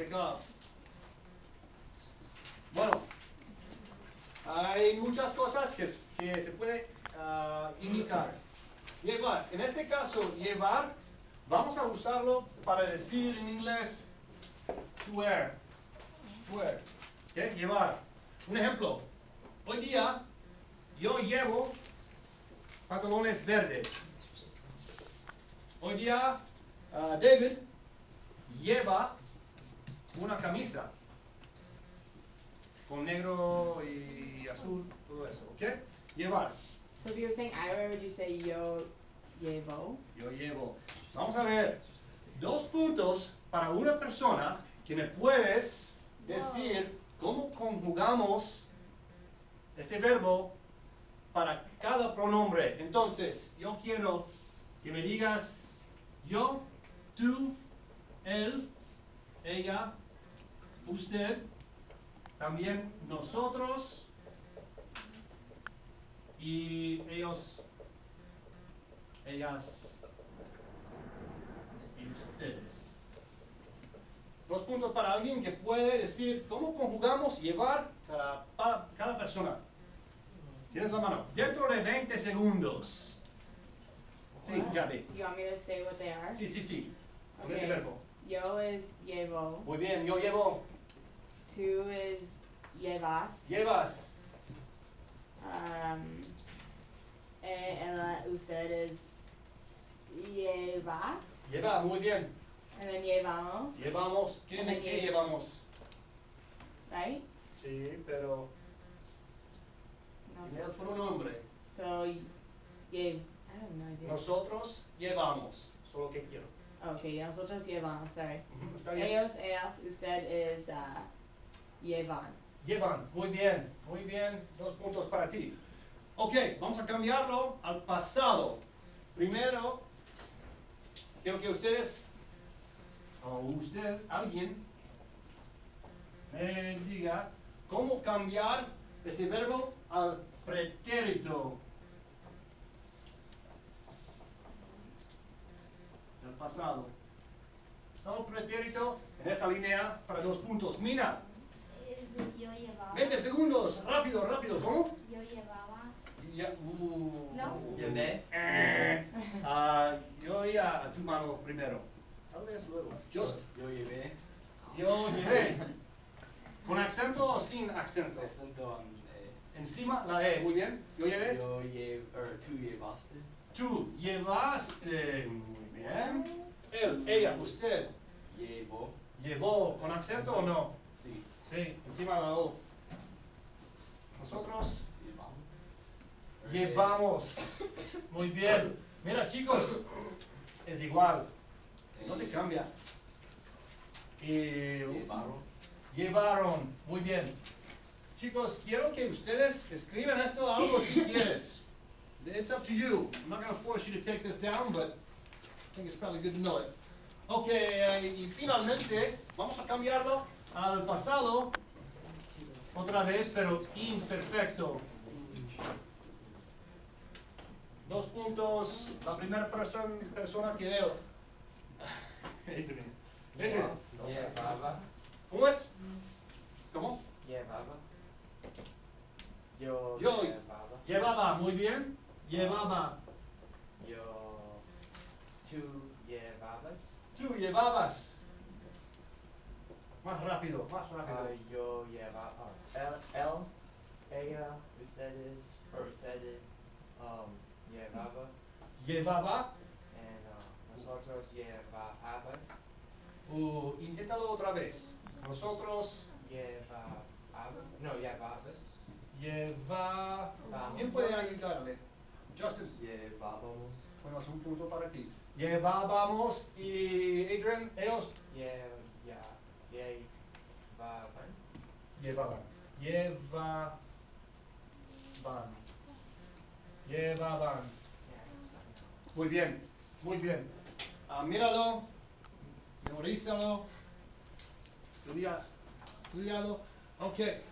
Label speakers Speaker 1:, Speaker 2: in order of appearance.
Speaker 1: Take off. Bueno, hay muchas cosas que se puede indicar. Llevar, en este caso, llevar, vamos a usarlo para decir en inglés to wear. To wear. ¿Okay? Llevar. Un ejemplo. Hoy día yo llevo pantalones verdes. Hoy día David lleva una camisa con negro y azul, todo eso, ¿ok? Llevar.
Speaker 2: So if you were saying I wear, would you say yo llevo?
Speaker 1: Yo llevo. Vamos a ver. 2 puntos para una persona que me puedes decir cómo conjugamos este verbo para cada pronombre. Entonces, yo quiero que me digas yo, tú, él, ella, usted, también nosotros y ellos, ellas y ustedes. 2 puntos para alguien que puede decir cómo conjugamos llevar cada persona. Tienes la mano. Dentro de 20 segundos. Sí,
Speaker 2: What?
Speaker 1: ya vi.
Speaker 2: You want me to say what they are?
Speaker 1: Sí, sí, sí. Con
Speaker 2: Okay.
Speaker 1: este verbo.
Speaker 2: Yo is llevo.
Speaker 1: Muy bien, yo llevo.
Speaker 2: Tú is llevas.
Speaker 1: Llevas.
Speaker 2: Ella, usted is lleva.
Speaker 1: Lleva, muy bien.
Speaker 2: And then llevamos.
Speaker 1: Llevamos. ¿Qué llevamos?
Speaker 2: Right?
Speaker 1: Sí, pero tiene el pronombre.
Speaker 2: So, I have no idea.
Speaker 1: Nosotros llevamos. Solo que quiero.
Speaker 2: Okay, nosotros llevamos, sorry.
Speaker 1: Está bien.
Speaker 2: Ellos, ellas, usted is llevan.
Speaker 1: Llevan. Muy bien. Muy bien. 2 puntos para ti. Ok, vamos a cambiarlo al pasado. Primero, quiero que ustedes, o usted, alguien, me diga cómo cambiar este verbo al pretérito. El pasado. Pasado pretérito en esta línea para 2 puntos. Mina,
Speaker 3: Es de yo llevaba.
Speaker 1: 20 segundos. Rápido, rápido. ¿Cómo?
Speaker 3: Yo llevaba.
Speaker 1: Ya,
Speaker 3: No.
Speaker 4: Llevé.
Speaker 1: Yo iba a tu mano primero. Tal vez luego.
Speaker 4: Yo llevé.
Speaker 1: Yo llevé. ¿Con acento o sin acento?
Speaker 4: Acento
Speaker 1: Encima la E, muy bien. Yo llevé.
Speaker 4: tú llevaste.
Speaker 1: Tú llevaste. Muy bien. Él, ella, usted.
Speaker 4: Llevo.
Speaker 1: ¿Llevó con acento o no?
Speaker 4: Sí.
Speaker 1: Sí, encima la O. Nosotros
Speaker 4: Llevamos.
Speaker 1: llevamos. Muy bien. Mira, chicos, es igual. No se cambia. Y
Speaker 4: Llevaron.
Speaker 1: llevaron. Muy bien. Chicos, quiero que ustedes escriban esto algo si quieres. It's up to you. I'm not going to force you to take this down, but I think it's probably good to know it. Ok, y finalmente vamos a cambiarlo al pasado otra vez, pero imperfecto. 2 puntos. La primera persona que veo. Adrian. Adrian.
Speaker 5: Llevaba.
Speaker 1: ¿Cómo es? ¿Cómo?
Speaker 5: Llevaba. Yo
Speaker 1: Yo.
Speaker 5: llevaba.
Speaker 1: Llevaba, muy bien. Llevaba.
Speaker 5: Yo. Tú llevabas.
Speaker 1: Tú llevabas. Más rápido, más rápido.
Speaker 5: Yo llevaba. Ella, ustedes, llevaba.
Speaker 1: Llevaba.
Speaker 5: And nosotros llevábamos.
Speaker 1: Inténtalo otra vez. Nosotros
Speaker 5: No, llevabas.
Speaker 1: lleva.
Speaker 5: Vamos.
Speaker 1: ¿Quién puede ayudarle? Justin.
Speaker 4: Llevábamos.
Speaker 1: Bueno, es un punto para ti. Llevábamos y Adrian, ellos
Speaker 5: Llevaban.
Speaker 1: llevaban. Llevaban. Muy bien, muy bien. Míralo, memorízalo, estudialo. Ok.